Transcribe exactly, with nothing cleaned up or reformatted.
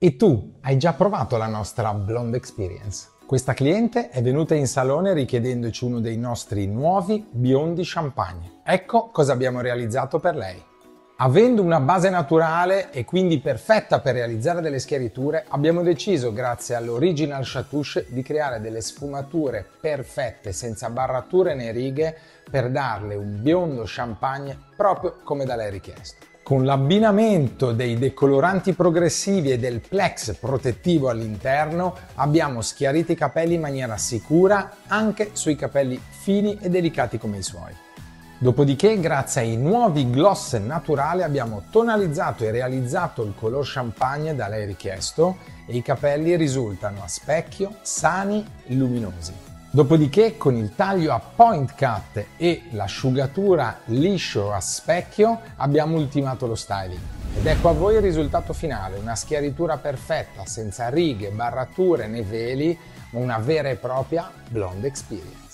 E tu, hai già provato la nostra Blonde Experience? Questa cliente è venuta in salone richiedendoci uno dei nostri nuovi biondi champagne. Ecco cosa abbiamo realizzato per lei. Avendo una base naturale e quindi perfetta per realizzare delle schiariture, abbiamo deciso, grazie all'Original Chatouche, di creare delle sfumature perfette, senza barrature né righe, per darle un biondo champagne proprio come da lei richiesto. Con l'abbinamento dei decoloranti progressivi e del Plex protettivo all'interno, abbiamo schiarito i capelli in maniera sicura anche sui capelli fini e delicati come i suoi. Dopodiché, grazie ai nuovi gloss naturali, abbiamo tonalizzato e realizzato il color champagne da lei richiesto e i capelli risultano a specchio, sani e luminosi. Dopodiché, con il taglio a point cut e l'asciugatura liscio a specchio, abbiamo ultimato lo styling. Ed ecco a voi il risultato finale, una schiaritura perfetta, senza righe, barrature né veli, ma una vera e propria Blonde Experience.